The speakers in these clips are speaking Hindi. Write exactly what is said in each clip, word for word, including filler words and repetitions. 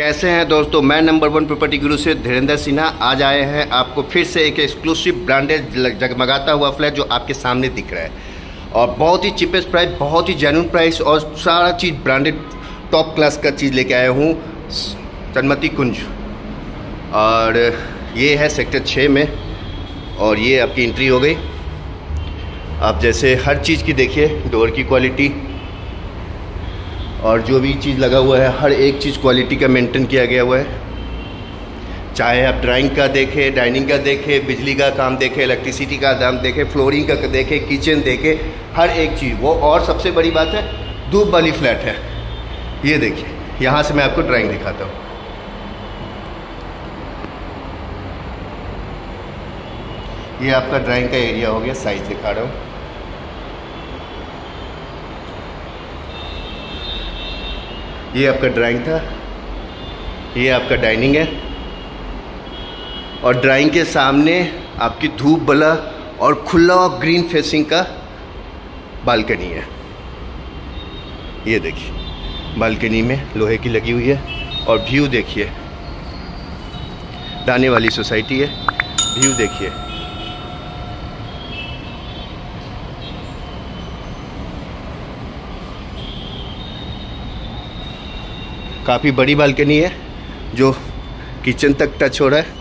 कैसे हैं दोस्तों। मैं नंबर वन प्रॉपर्टी गुरु से धीरेन्द्र सिन्हा आज आए हैं आपको फिर से एक एक्सक्लूसिव ब्रांडेड जगमगाता हुआ फ्लैट जो आपके सामने दिख रहा है और बहुत ही चीपेस्ट प्राइस, बहुत ही जेन्युइन प्राइस और सारा चीज़ ब्रांडेड टॉप क्लास का चीज़ लेके आया हूँ सन्मति कुंज। और ये है सेक्टर छः में और ये आपकी एंट्री हो गई। आप जैसे हर चीज़ की देखिए, डोर की क्वालिटी और जो भी चीज़ लगा हुआ है हर एक चीज़ क्वालिटी का मेंटेन किया गया हुआ है। चाहे आप ड्राइंग का देखें, डाइनिंग का देखें, बिजली का काम देखें, इलेक्ट्रिसिटी का दाम देखें, फ्लोरिंग का देखें, किचन देखें, हर एक चीज़ वो। और सबसे बड़ी बात है धूप वाली फ्लैट है। ये देखिए, यहाँ से मैं आपको ड्राइंग दिखाता हूँ। ये आपका ड्राइंग का एरिया हो गया, साइज दिखा रहा हूँ। ये आपका ड्राइंग था, ये आपका डाइनिंग है और ड्राइंग के सामने आपकी धूप वाला और खुला और ग्रीन फेसिंग का बालकनी है। ये देखिए, बालकनी में लोहे की लगी हुई है और व्यू देखिए, दाने वाली सोसाइटी है। व्यू देखिए, काफ़ी बड़ी बालकनी है जो किचन तक टच हो रहा है।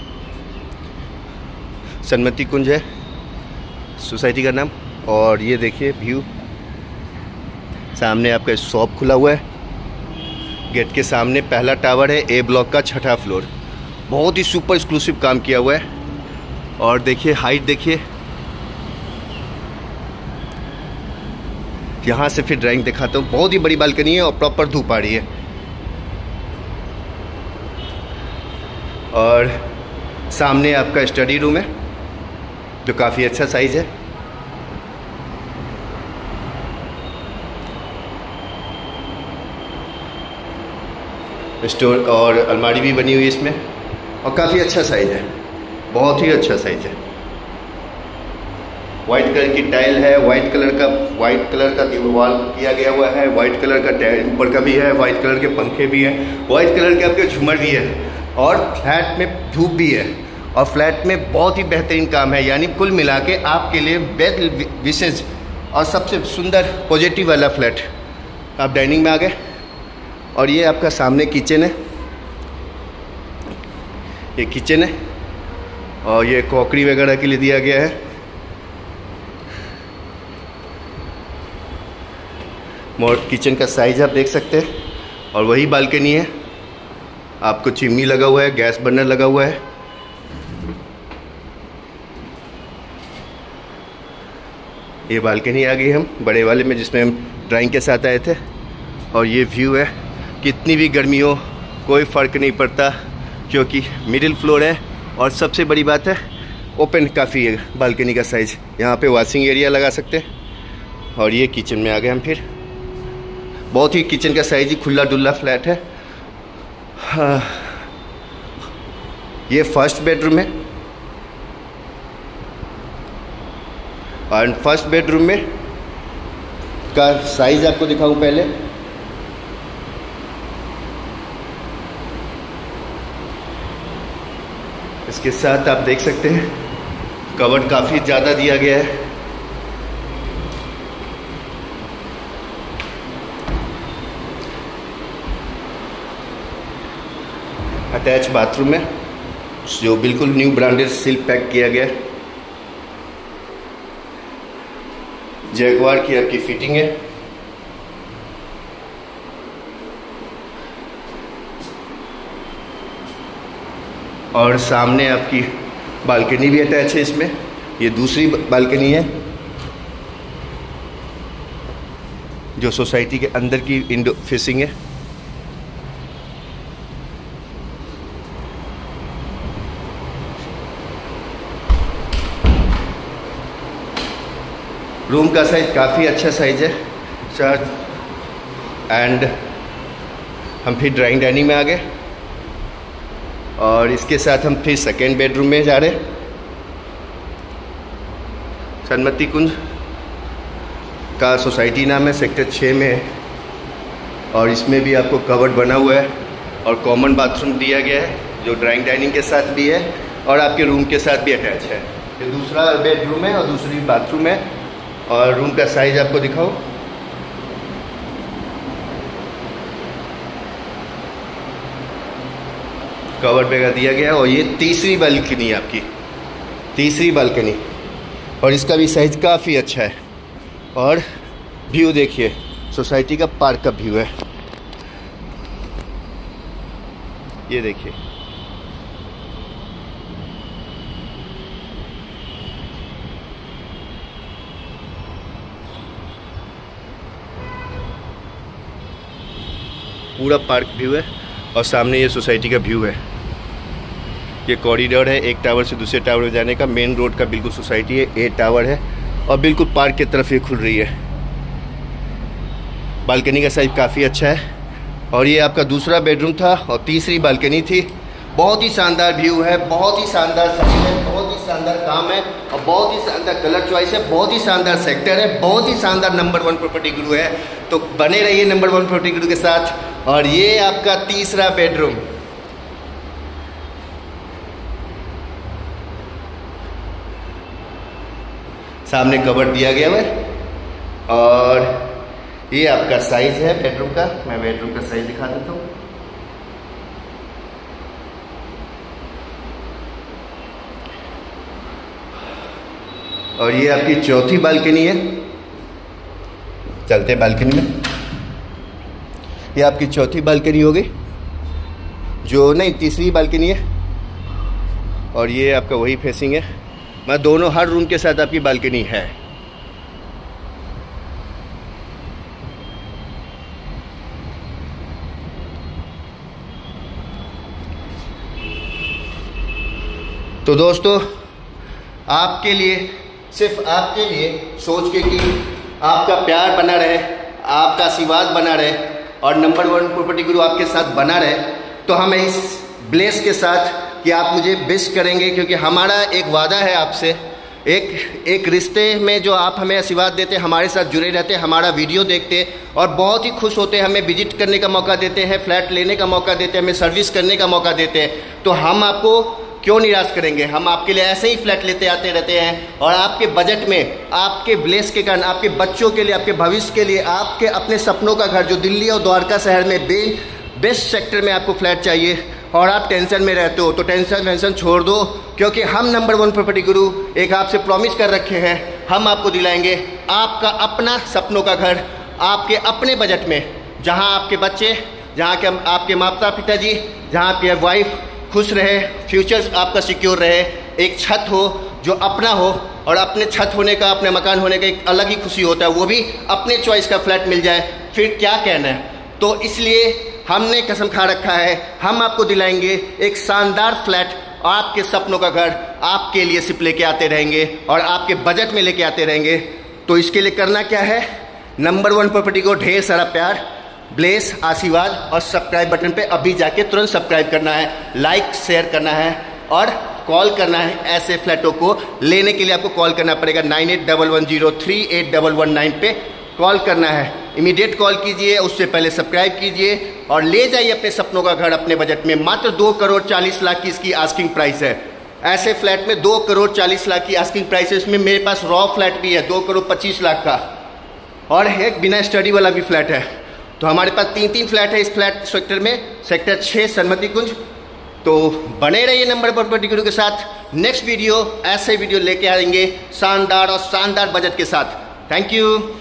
सन्मति कुंज है सोसाइटी का नाम। और ये देखिए व्यू, सामने आपका शॉप खुला हुआ है। गेट के सामने पहला टावर है, ए ब्लॉक का छठा फ्लोर। बहुत ही सुपर एक्सक्लूसिव काम किया हुआ है। और देखिए हाइट देखिए, यहाँ से फिर ड्राइंग दिखाता हूँ। बहुत ही बड़ी बालकनी है और प्रॉपर धूप आ रही है। और सामने आपका स्टडी रूम है जो काफ़ी अच्छा साइज है। स्टोर और अलमारी भी बनी हुई है इसमें और काफ़ी अच्छा साइज है, बहुत ही अच्छा साइज है। वाइट कलर की टाइल है, वाइट कलर का वाइट कलर का दीवार किया गया हुआ है, वाइट कलर का टाइल ऊपर का भी है, वाइट कलर के पंखे भी हैं, वाइट कलर के आपके झूमर भी है और फ्लैट में धूप भी है और फ्लैट में बहुत ही बेहतरीन काम है। यानी कुल मिला के आपके लिए बेस्ट विशेष और सबसे सुंदर पॉजिटिव वाला फ्लैट। आप डाइनिंग में आ गए और ये आपका सामने किचन है। ये किचन है और ये क्रॉकरी वगैरह के लिए दिया गया है। मोर किचन का साइज आप देख सकते हैं और वही बालकनी है। आपको चिमनी लगा हुआ है, गैस बर्नर लगा हुआ है। ये बालकनी आ गई हम बड़े वाले में जिसमें हम ड्राइंग के साथ आए थे। और ये व्यू है, कितनी भी गर्मी हो कोई फ़र्क नहीं पड़ता क्योंकि मिडिल फ्लोर है। और सबसे बड़ी बात है ओपन काफ़ी है बालकनी का साइज। यहाँ पे वॉशिंग एरिया लगा सकते हैं। और ये किचन में आ गए हम फिर। बहुत ही किचन का साइज ही खुला डुल्ला फ्लैट है। हाँ, ये फर्स्ट बेडरूम है और फर्स्ट बेडरूम में का साइज आपको दिखाऊं पहले। इसके साथ आप देख सकते हैं कवर्ड काफ़ी ज़्यादा दिया गया है। अटैच बाथरूम है जो बिल्कुल न्यू ब्रांडेड सिल्क पैक किया गया है। जैगवार की आपकी फिटिंग है। और सामने आपकी बालकनी भी अटैच है इसमें। ये दूसरी बालकनी है जो सोसाइटी के अंदर की इंडो फेसिंग है। रूम का साइज काफ़ी अच्छा साइज है सर। एंड हम फिर ड्राइंग डाइनिंग में आ गए और इसके साथ हम फिर सेकेंड बेडरूम में जा रहे। सन्मति कुंज का सोसाइटी नाम है, सेक्टर छः में है और इसमें भी आपको कवर्ड बना हुआ है और कॉमन बाथरूम दिया गया है जो ड्राइंग डाइनिंग के साथ भी है और आपके रूम के साथ भी अटैच है। ये दूसरा बेडरूम है और दूसरी बाथरूम है। और रूम का साइज आपको दिखाओ, कवर वगैरह दिया गया है। और ये तीसरी बालकनी है आपकी, तीसरी बालकनी, और इसका भी साइज काफ़ी अच्छा है। और व्यू देखिए, सोसाइटी का पार्क का व्यू है, ये देखिए। पूरा पार्क व्यू है और सामने ये सोसाइटी का व्यू है। ये कॉरिडोर है एक टावर से दूसरे टावर में जाने का, मेन रोड का बिल्कुल सोसाइटी है, ए टावर है और बिल्कुल पार्क की तरफ ये खुल रही है। बालकनी का साइज काफ़ी अच्छा है। और ये आपका दूसरा बेडरूम था और तीसरी बालकनी थी। बहुत ही शानदार व्यू है, बहुत ही शानदार साइज है, बहुत ही शानदार काम है और बहुत ही शानदार कलर चॉइस है, बहुत ही शानदार सेक्टर है, बहुत ही शानदार नंबर वन प्रॉपर्टी गुरु है। तो बने रहिए नंबर वन प्रॉपर्टी गुरु के साथ। और ये आपका तीसरा बेडरूम, सामने कवर दिया गया है। और ये आपका साइज है बेडरूम का, मैं बेडरूम का साइज दिखा देता हूँ। और ये आपकी चौथी बालकनी है, चलते बालकनी में। ये आपकी चौथी बालकनी हो गई, जो नहीं तीसरी बालकनी है। और ये आपका वही फेसिंग है, मैं दोनों हर रूम के साथ आपकी बालकनी है। तो दोस्तों आपके लिए, सिर्फ आपके लिए सोच के कि आपका प्यार बना रहे, आपका आशीर्वाद बना रहे और नंबर वन प्रॉपर्टी गुरु आपके साथ बना रहे, तो हम इस ब्लेस के साथ कि आप मुझे विश करेंगे, क्योंकि हमारा एक वादा है आपसे, एक एक रिश्ते में जो आप हमें आशीर्वाद देते, हमारे साथ जुड़े रहते, हमारा वीडियो देखते और बहुत ही खुश होते हैं, हमें विजिट करने का मौका देते हैं, फ्लैट लेने का मौका देते हैं, हमें सर्विस करने का मौका देते हैं, तो हम आपको क्यों निराश करेंगे। हम आपके लिए ऐसे ही फ्लैट लेते आते रहते हैं और आपके बजट में, आपके ब्लेस के कारण, आपके बच्चों के लिए, आपके भविष्य के लिए, आपके अपने सपनों का घर जो दिल्ली और द्वारका शहर में बे बेस्ट सेक्टर में आपको फ्लैट चाहिए और आप टेंशन में रहते हो, तो टेंशन वेंशन छोड़ दो, क्योंकि हम नंबर वन प्रॉपर्टी गुरु एक आपसे प्रॉमिस कर रखे हैं, हम आपको दिलाएंगे आपका अपना सपनों का घर, आपके अपने बजट में, जहां आपके बच्चे, जहां के आपके माता पिताजी, जहां आपकी वाइफ खुश रहे, फ्यूचर आपका सिक्योर रहे, एक छत हो जो अपना हो, और अपने छत होने का, अपने मकान होने का एक अलग ही खुशी होता है, वो भी अपने चॉइस का फ्लैट मिल जाए, फिर क्या कहना है। तो इसलिए हमने कसम खा रखा है, हम आपको दिलाएंगे एक शानदार फ्लैट, आपके सपनों का घर आपके लिए सिर्फ लेके आते रहेंगे और आपके बजट में लेके आते रहेंगे। तो इसके लिए करना क्या है, नंबर वन प्रॉपर्टी को ढेर सारा प्यार, ब्लेस, आशीर्वाद और सब्सक्राइब बटन पे अभी जाके तुरंत सब्सक्राइब करना है, लाइक शेयर करना है और कॉल करना है। ऐसे फ्लैटों को लेने के लिए आपको कॉल करना पड़ेगा nine eight one one zero three eight one one nine पे कॉल करना है। इमीडिएट कॉल कीजिए, उससे पहले सब्सक्राइब कीजिए और ले जाइए अपने सपनों का घर अपने बजट में। मात्र दो करोड़ चालीस लाख की इसकी आस्किंग प्राइस है। ऐसे फ्लैट में दो करोड़ चालीस लाख की आस्किंग प्राइस है। इसमें मेरे पास रॉ फ्लैट भी है दो करोड़ पच्चीस लाख का, और एक बिना स्टडी वाला भी फ्लैट है। तो हमारे पास तीन तीन फ्लैट है इस फ्लैट सेक्टर में, सेक्टर छः सन्मति कुंज। तो बने रहिए नंबर प्रॉपर्टी गुरु के साथ। नेक्स्ट वीडियो ऐसे वीडियो लेके आएंगे शानदार और शानदार बजट के साथ। Thank you.